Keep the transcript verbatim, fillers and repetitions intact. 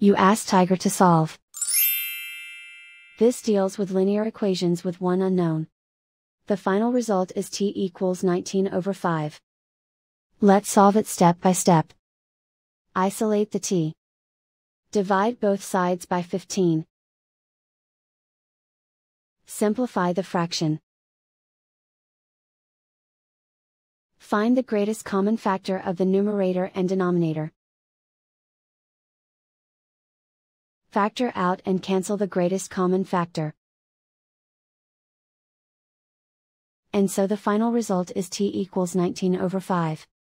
You ask Tiger to solve. This deals with linear equations with one unknown. The final result is t equals nineteen over five. Let's solve it step by step. Isolate the t. Divide both sides by fifteen. Simplify the fraction. Find the greatest common factor of the numerator and denominator. Factor out and cancel the greatest common factor. And so the final result is t equals nineteen over five.